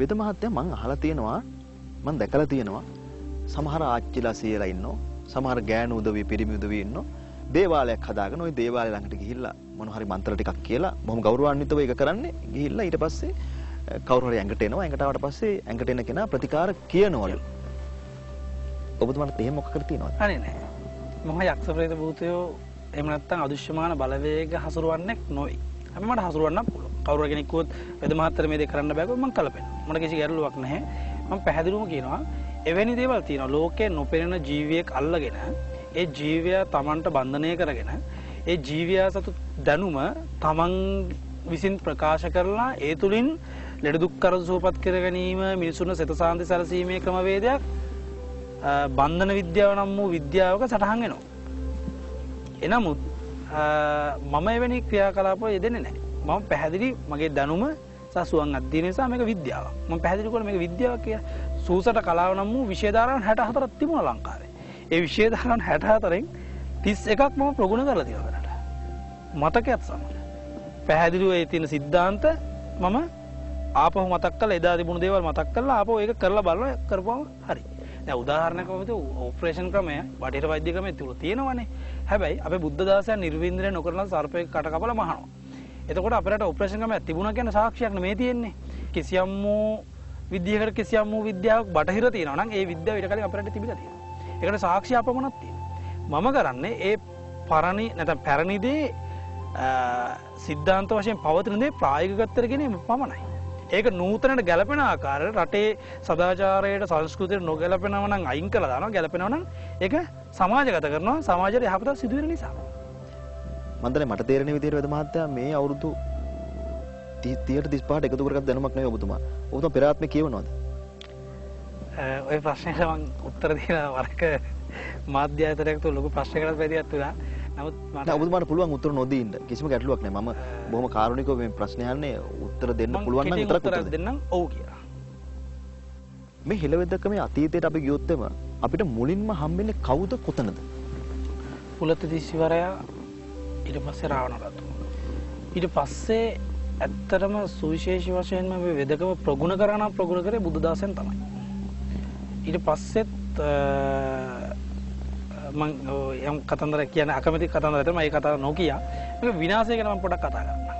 වෙද මහත්තයා මං අහලා තියෙනවා මං දැකලා තියෙනවා සමහර ආච්චිලා සීයලා ඉන්නෝ සමහර ගෑනු උදවිය පිරිමි උදවිය ඉන්නෝ දේවාලයක් හදාගෙන ওই දේවාලය ළඟට ගිහිල්ලා මොන හරි මන්ත්‍ර ටිකක් කියලා බොහොම ගෞරවාන්විතව ඒක කරන්නේ ගිහිල්ලා ඊට පස්සේ කවුරු හරි ඇඟට එනවා ඇඟට ආවට පස්සේ ඇඟට එන කෙනා ප්‍රතිකාර කියනවලු ඔබතුමාට එහෙම මොකක්ද තියෙනවද අනේ නෑ මම යක්ෂ ප්‍රේත භූතයෝ එහෙම නැත්නම් අදුෂ්‍යමාන බලවේග හසුරවන්නේ නොයි අපි මට හසුරවන්න පුළුවන් කවුරු කෙනෙක් කිව්වොත් වෙද මහත්තයා මේ දේ කරන්න බෑ මම කලපෙනවා මට කිසි ගැටලුවක් නැහැ මම පැහැදිලිවම කියනවා එවැනි දේවල් තියෙනවා ලෝකේ නොපෙනෙන ජීවියෙක් අල්ලගෙන ඒ ජීවයා Tamanට බන්ධනය කරගෙන ඒ ජීවයා සතු දැනුම Taman විසින් ප්‍රකාශ කරලා ඒ තුලින් ලෙඩ දුක් කරදර සුවපත් කර ගැනීම මිනිසුන්ව සෙත සාන්ති සැලසීමේ ක්‍රමවේදයක් බන්ධන විද්‍යාව නම් වූ විද්‍යාවක සටහන් වෙනවා. එනමුත් මම එවැනි ක්‍රියාකලාප යෙදෙන්නේ නැහැ. මම පැහැදිලි මගේ දැනුම සසුවන් අධ්‍යයනය නිසා මේක විද්‍යාවක්. මම පැහැදිලි කරන්නේ මේක විද්‍යාවක් කියලා. සූසට කලාව නම් වූ විෂය ධාරාවන් 64ක් තිබුණා ලංකාවේ. ඒ විෂය ධාරාවන් 64න් 31ක් මම ප්‍රගුණ කරලා තියෙනවා දැනට. මතකයක් සමග. පැහැදිලිව ඒ තියෙන સિદ્ધාන්ත මම ආපහු මතක් කරලා එදා තිබුණු දේවල් මතක් කරලා ආපහු ඒක කරලා බලලා කරපුවම හරි. දැන් උදාහරණයක් වශයෙන් ඔපරේෂන් ක්‍රමය බටහිර වෛද්‍ය ක්‍රමයේ තුල තියෙනවනේ. හැබැයි අපේ බුද්ධ දාසයන් නිර්වින්දනය නොකරන සර්පයක කට කපලා මහනවා. එතකොට අපිට ඔපරේෂන් ක්‍රමයක් තිබුණා කියන සාක්ෂියක් නෙමෙයි තියෙන්නේ. කිසියම් වූ විද්‍යාවකට කිසියම් වූ විද්‍යාවක් බටහිර තියෙනවා නම් ඒ විද්‍යාව ඊට කලින් අපිට තිබිලා තියෙනවා. ඒකට සාක්ෂි අපමණක් තියෙනවා. මම කරන්නේ ඒ පරණි නැත්නම් පැරණි දේ සිද්ධාන්ත වශයෙන් පවතින දේ ප්‍රායෝගිකත්වයට ගෙනීම පමණයි. ඒක නූතනට ගැලපෙන ආකාරයට රටේ සදාචාරයට සංස්කෘතියට නොගැලපෙනව නම් අයින් කළා දානවා ගැලපෙනව නම් ඒක සමාජගත කරනවා සමාජයට යහපත සිදු වෙන නිසා මම දැන් මට තේරෙන විදිහට වෙද මහත්තයා මේ අවුරුදු 30ට 35ට එකතු කරගත් දැනුමක් නෙවෙයි ඔබතුමා. ඔබතුමා පෙර ආත්මේ කියවනවද? ඔය ප්‍රශ්නෙට මම උත්තර දෙනවා වරක මාධ්‍ය ආයතනයක තුල ලොකු ප්‍රශ්නයකට පැදියක් තුනා. නමුත් මට ඔබතුමාට පුළුවන් උත්තර නොදී ඉන්න. කිසිම ගැටලුවක් නැහැ. මම බොහොම කාරුණිකව මේ ප්‍රශ්නේ අහන්නේ උත්තර දෙන්න පුළුවන් නම් විතරක් උත්තර දෙන්නම්. ඔව් කියලා. මේ හෙළවෙදකමේ අතීතයට අපි ගියොත් අපිට මුලින්ම හම්බෙන්නේ කවුද කොතනද? කුලත්තිස්වරයා ඊට පස්සේ රාවණ රතු. ඊට පස්සේ ඇත්තටම සුවිශේෂී වශයෙන්ම මේ වෙදකම ප්‍රගුණ කරේ බුදුදාසයන් තමයි. ඊට පස්සෙත් මම යම් කතන්දරයක් කියන අකමැති කතන්දරයක් තමයි මේ කතාව නොකිය. මේක විනාශය ගැන මම පොඩ්ඩක් කතා කරන්න.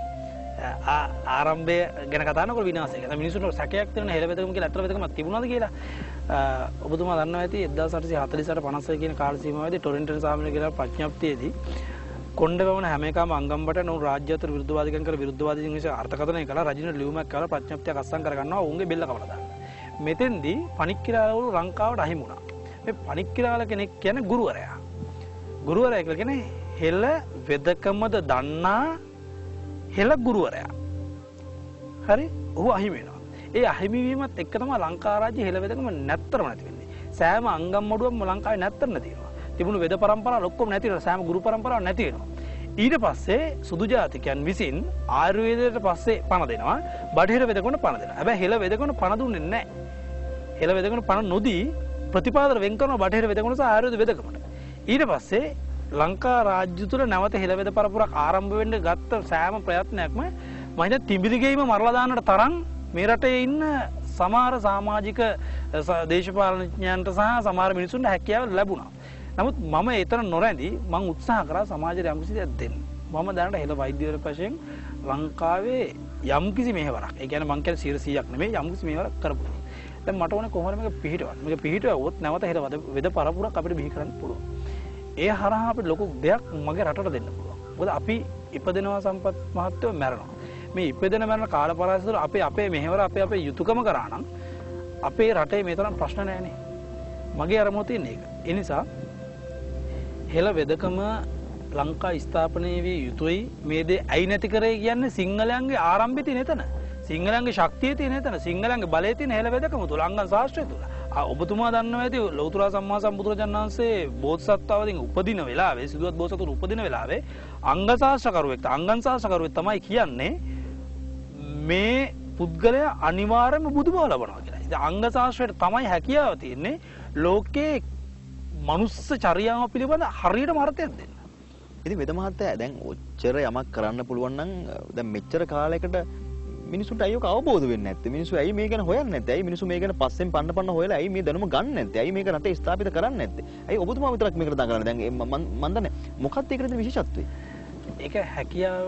ආරම්භය ගැන කතා කරනකොට විනාශය ගැන මිනිසුන්ට සැකයක් තියෙන හෙළවෙදකම කියලා අතර වෙදකමක් තිබුණාද කියලා ඔබතුමා දන්නවා ඇති 1848 56 කියන කාල සීමාවේදී ටොරන්ටෝ සාමණේර කියලා ප්‍රඥප්තියේදී කොණ්ඩවවන හැම එකම අංගම්බට නෝ රාජ්‍ය අතර විරුද්ධවාදීකම් කර විරුද්ධවාදීන් විසින් අර්ථකථනය කළා රජින ලියුමක් කරලා ප්‍රඥප්තියක් අස්සම් කරගන්නවා උන්ගේ බෙල්ල කපලා දාන්න. මෙතෙන්දී පණික්කිරාලවරු ලංකාවට අහිමි වුණා. මේ පණික්කිරාල කෙනෙක් කියන්නේ ගුරුවරයා. ගුරුවරයා කියලා කියන්නේ හෙළ වෙදකමද දන්නා හෙළ ගුරුවරයා. හරි? ඔහු අහිමි වෙනවා. ඒ අහිමි වීමත් එක්ක තමයි ලංකා රාජ්‍ය හෙළ වෙදකම නැත්තරම නැති වෙන්නේ. සෑම අංගම් මඩුවක්ම ලංකාවේ නැත්තර තියෙනවා. තිබුණු වෙද පරම්පරාවල් ඔක්කොම නැති වෙනවා. සෑම ගුරු පරම්පරාවක් නැති වෙනවා. ඊට පස්සේ සුදු ජාතිකයන් විසින් ආයුර්වේදයට පස්සේ පණ දෙනවා. බටහිර වෙදකමට පණ දෙනවා. හැබැයි හෙළ වෙදකමට පණ දුන්නේ නැහැ. හෙළ වෙදකමට පණ නොදී ප්‍රතිපාදන වෙන් කරනවා බටහිර වෙදකමට සහ ආයුර්වේද වෙදකමට. ඊට පස්සේ ලංකා රාජ්‍ය තුල නැවත හෙළ වෙද පරපුරක් ආරම්භ වෙන්න ගත්ත සෑම ප්‍රයත්නයක්ම මම හිතන්නේ තිඹිරිගෙයිම මරලා දාන්නට තරම් මේ රටේ ඉන්න සමහර සමාජික දේශපාලනඥයන්ට සහ සමහර මිනිසුන්ට හැකියාව ලැබුණා. නමුත් මම ඒතර නොරැඳි මම උත්සාහ කරා සමාජයට යම්කිසි දෙයක් දෙන්න. මම දැනට හෙළ වෛද්‍යවරු වශයෙන් ලංකාවේ යම්කිසි මෙහෙවරක්. ඒ කියන්නේ මම කියන්නේ 100%ක් නෙමෙයි යම්කිසි මෙහෙවරක් කරපුවා. දැන් මට ඕනේ කොහොමද මේක පිළිහිටවන්න. මේක පිළිහිටවුවොත් නැවත හෙළ වෙද පරපුරක් අපිට බිහි කරන්න පුළුවන්. ඒ හරහා අපිට ලොකු දෙයක් මගේ රටට දෙන්න පුළුවන්. මොකද අපි ඉපදෙනවා සම්පත් මහත්වෝ මැරෙනවා. මේ ඉපදෙන මරණ කාල පරාසය තුළ අපේ මෙහෙවර අපේ යුතුයකම කරා නම් අපේ රටේ මේ තරම් ප්‍රශ්න නැහැනේ. මගේ අරමුණ තියෙන්නේ ඒක. ඒ නිසා හෙළ වෙදකම ලංකා ස්ථාපනය විය යුතුයි. මේ දේ ඇයි නැති කරේ කියන්නේ සිංහලයන්ගේ ආරම්භය තියෙන එතන. සිංහලයන්ගේ ශක්තිය තියෙන එතන. සිංහලයන්ගේ බලය තියෙන හෙළ වෙදකම තුල අංගන් ශාස්ත්‍රය තුල. ඔබතුමා දන්නවා ඇති ලෞතර සම්මා සම්බුදුරජාණන් වහන්සේ බෝධිසත්වවදින් උපදින වෙලාවේ සිදුවත් බෝසතුන් උපදින වෙලාවේ අංග ශාස්ත්‍රකරුවෙක් අංගන් ශාස්ත්‍රකරුවෙක් තමයි කියන්නේ මේ පුද්ගලයා අනිවාර්යයෙන්ම බුදුබව ලබනවා කියලා. ඉතින් අංග ශාස්ත්‍රයට තමයි හැකියාව තියෙන්නේ ලෝකේ මනුස්ස චර්යාව පිළිබඳ හරියටම අර්ථයක් දෙන්න. ඉතින් වෙද මහත්තයා දැන් ඔච්චර යමක් කරන්න පුළුවන් නම් දැන් මෙච්චර කාලයකට මිනිසුන්ට අයියක අවබෝධ වෙන්නේ නැත්තේ? මිනිස්සු ඇයි මේ ගැන හොයන්නේ නැත්තේ? ඇයි මිනිස්සු මේ ගැන පස්සෙන් පන්න හොයලා ඇයි මේ දැනුම ගන්න නැත්තේ? ඇයි මේක රටේ ස්ථාපිත කරන්නේ නැත්තේ? ඇයි ඔබතුමා විතරක් මේකට දඟලන්නේ? දැන් මම දන්නේ මොකක්ද ඒකේ විශේෂත්වය? ඒක හැකියාව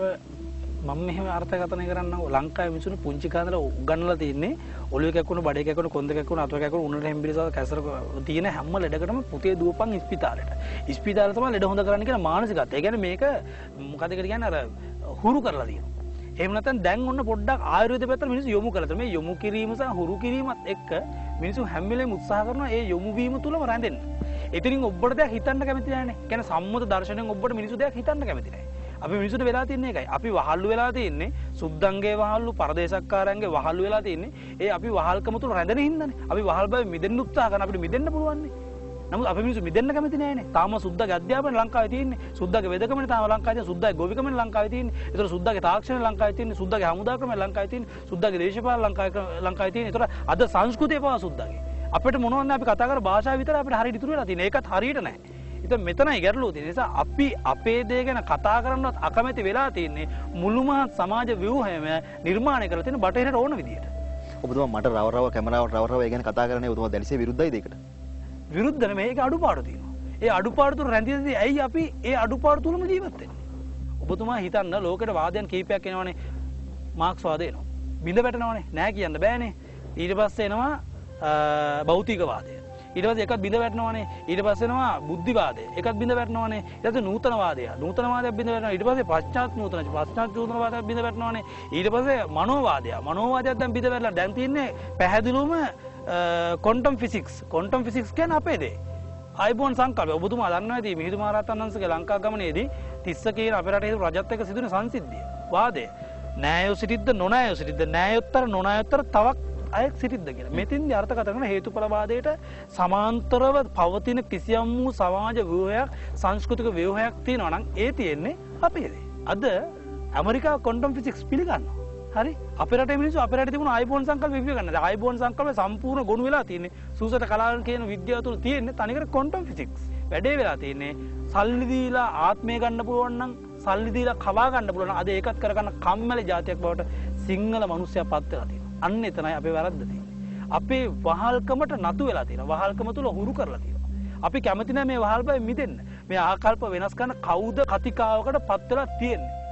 මම මෙහෙම අර්ථකථනය කරන්නම්. ලංකාවේ මිනිස්සුන්ට පුංචි කාලේ උගන්වලා තියෙන්නේ ඔළුවේ කැකුණු, බඩේ කැකුණු, කොන්ද කැකුණු, අත කැකුණු, උණට හැම්බිරිසාව කැසර තියෙන හැම ලෙඩකටම පුතේ දුවපන් ඉස්පිතාලෙට. ඉස්පිතාලේ තමයි ලෙඩ හොඳ කරන්න කියන මානසිකත්වය. ඒ කියන්නේ මේක මොකද කියන්නේ අර හුරු කරලා තියෙනවා. එහෙම නැත්නම් දැන් ඔන්න පොඩ්ඩක් ආයුර්වේද පැත්තට මිනිස්සු යොමු කරලා තියෙනවා. මේ යොමු කිරීම සහ හුරු කිරීමත් එක්ක මිනිස්සු හැම වෙලේම උත්සාහ කරනවා ඒ යොමු වීම තුලම රැඳෙන්න. එතනින් ඔබට දෙයක් හිතන්න කැමති නැහැනේ. කියන්නේ සම්මත දර්ශනයෙන් ඔබට මිනිස්සු දෙයක් හිතන්න කැමති නැහැ. අපි මිනිස්සුන්ට වෙලා තියන්නේ ඒකයි. අපි වහල්ලු වෙලා තියන්නේ සුද්දන්ගේ වහල්ලු, පරදේශක්කාරයන්ගේ වහල්ලු වෙලා තියන්නේ. ඒ අපි වහල්කම තුල රැඳෙන හින්දානේ. අපි වහල් බව මිදෙන්න උත්සාහ කරන අපිට මිදෙන්න පුළුවන් නේ. නමුත් අපි මිනිස්සු මිදෙන්න කැමති නැහැනේ. තාම සුද්දගේ අධ්‍යාපනය ලංකාවේ තියෙන්නේ. සුද්දගේ වෙදකමනේ තාම ලංකාවේ තියෙන්නේ. සුද්දගේ ගොවිකමනේ ලංකාවේ තියෙන්නේ. ඒතර සුද්දගේ තාක්ෂණය ලංකාවේ තියෙන්නේ. සුද්දගේ හමුදා ක්‍රමය ලංකාවේ තියෙන්නේ. සුද්දගේ දේශපාලන ලංකාවේ තියෙන්නේ. ඒතර අද සංස්කෘතිය පවා සුද්දගේ. අපිට මොනවද අපි කතා කරන භාෂාව විතර අපිට හරියට ඉතුරු වෙලා තියෙන්නේ. ඒකත් හරියට නැහැ. ඉතින් මෙතනයි ගැටලුව තියෙන්නේ. ඒ නිසා අපි අපේ දේ ගැන කතා කරන්නවත් අකමැති වෙලා තියෙන්නේ. මුළුමහත් සමාජ ව්‍යුහයම නිර්මාණය කරලා තියෙන බටහිරට ඕන විදියට. ඔබතුමා මට රව කැමරාවට රව ඒ ගැන කතා කරන්නේ ඔබතුමා දැලිසේ විරුද්ධයිද ඒකට? විරුද්ධ නෙමෙයි, ඒක අඩුපාඩු තියෙනවා. ඒ අඩුපාඩු තුන රැඳෙද්දී ඇයි අපි ඒ අඩුපාඩු තුලම ජීවත් වෙන්නේ? ඔබතුමා හිතන්න ලෝකෙට වාදයන් කීපයක් එනවනේ. මාක්ස් වාදය එනවා. බිඳ වැටෙනවනේ. නෑ කියන්න බෑනේ. ඊට පස්සේ එනවා භෞතිකවාදය. ඊට පස්සේ එකක් බිඳ වැටෙනවනේ. ඊට පස්සේ එනවා බුද්ධිවාදය. එකක් බිඳ වැටෙනවනේ. ඊට පස්සේ නූතනවාදය. නූතනවාදයක් බිඳ වැටෙනවා. ඊට පස්සේ පශ්චාත් නූතනවාදයක් බිඳ වැටෙනවනේ. ඊට පස්සේ මනෝවාදය. මනෝවාදයක් දැන් බිඳ වැටලා දැන් තියෙන්නේ පැහැදිලිවම ක්වොන්ටම් ෆිසික්ස්. ක්වොන්ටම් ෆිසික්ස් කියන්නේ අපේ දේ. ආයිබෝන් සංකල්පය. ඔබතුමා දන්නවා ඇති මිහිඳු මහ රහතන් වහන්සේගේ ලංකා ගමනේදී තිස්ස කියන අපේ රටේ හිටපු රජත් එක්ක සිදුවන සංසිද්ධිය. වාදය. න්‍යායෝ සිටිද්ද නොනෑයෝ සිටිද්ද න්‍යායෝත්තර නොනෑයෝත්තර තවක් අයෙක් සිටිද්ද කියලා. මෙතින්දී අර්ථකථන කරන හේතුඵලවාදයට සමාන්තරව පවතින කිසියම් වූ සමාජ ව්‍යුහයක්, සංස්කෘතික ව්‍යුහයක් තියෙනවා නම් ඒ තියෙන්නේ අපේ දේ. අද ඇමරිකාව ක්වොන්ටම් ෆිසික්ස් පිළිගන්නවා. හරි? අපේ රටේ මිනිස්සු අපේ රටේ තිබුණ ආයිබෝන් සංකල්ප විවි ගන්න. දැන් ආයිබෝන් සංකල්පය සම්පූර්ණ ගොනු වෙලා තියෙන්නේ. සූසත කලාවන් කියන විද්‍යාව තුළ තියෙන්නේ තනිකර ක්වොන්ටම් ෆිසික්ස්. වැඩේ වෙලා තියෙන්නේ සල්ලි දීලා ආත්මය ගන්න පුළුවන් නම්, සල්ලි දීලා කවා ගන්න පුළුවන් නම් අද ඒකත් කරගන්න කම්මැලි జాතියක් බවට සිංහල මිනිස්සයා පත් වෙලා තියෙනවා. අන්න එතනයි අපේ වැරද්ද තියෙන්නේ. අපේ වහල්කමට නතු වෙලා තියෙනවා. වහල්කම තුල හුරු කරලා තියෙනවා. අපි කැමති නැහැ මේ වහල්බය මිදෙන්න. මේ ආකල්ප වෙනස් කරන කවුද කතිකාවකට පත් වෙලා තියෙන්නේ.